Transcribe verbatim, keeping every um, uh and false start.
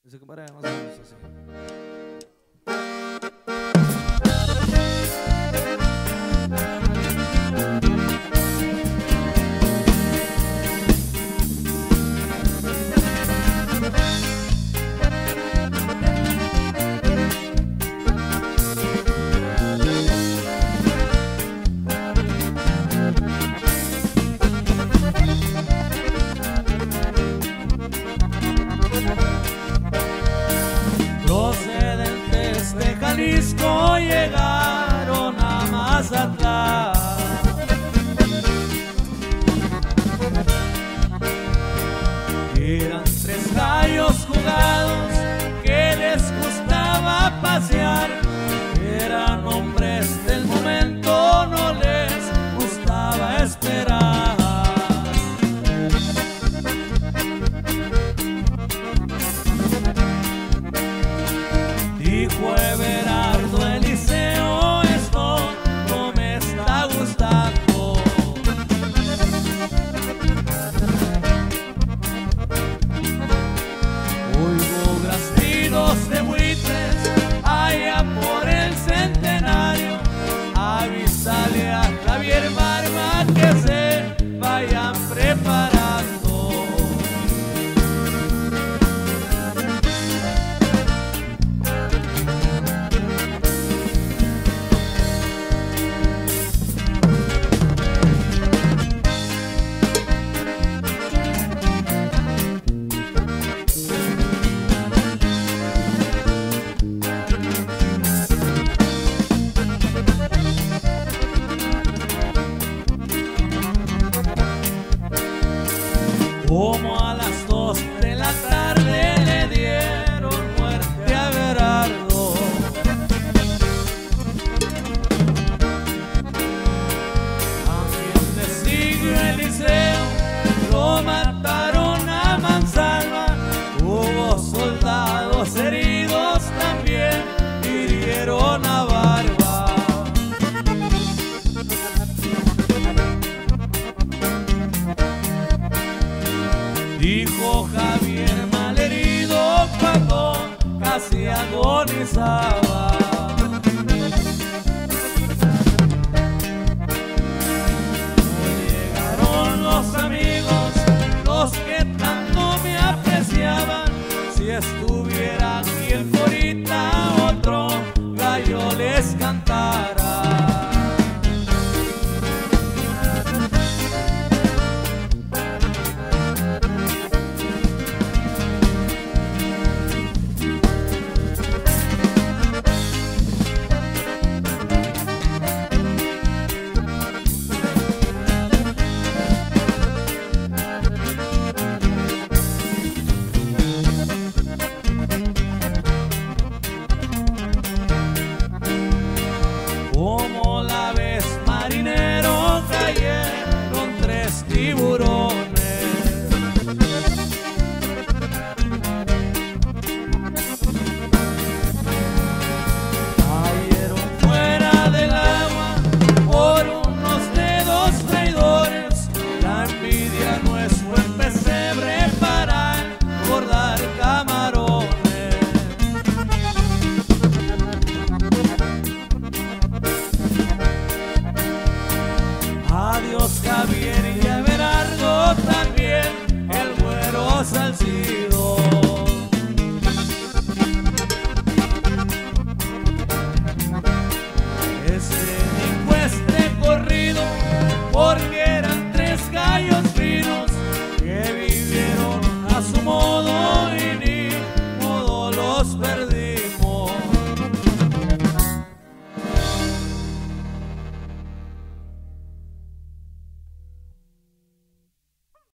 Dice, compadre, más o menos así. Procedentes de Jalisco llegaron a Mazatlán. Eran tres gallos jugados que les gustaba pasear. Eran hombres del momento, no les gustaba esperar. Dijo Everardo Eliseo, esto no me está gustando. Oigo graznidos de buitres allá por el centenario. Avísale a Javier Barba que se vayan preparando. Como a las dos de la tarde le dieron muerte a Everardo. También le siguió Eliseo, lo mataron a mansalva. Hubo soldados heridos, también hirieron a Barba. Dijo Javier malherido cuando casi agonizaba. Llegaron los amigos, los que tanto me apreciaban. Si estuviera aquí el Corita, otro gallo les cantara. Como la vez marinero cayeron tres tiburones. Cayeron fuera del agua por unos dedos traidores. La envidia no es buen pesebre para engordar camarones. Adiós Javier y Everardo, también el güero Salcido. Ese ni este corrido, porque eran tres gallos finos que vivieron a su modo.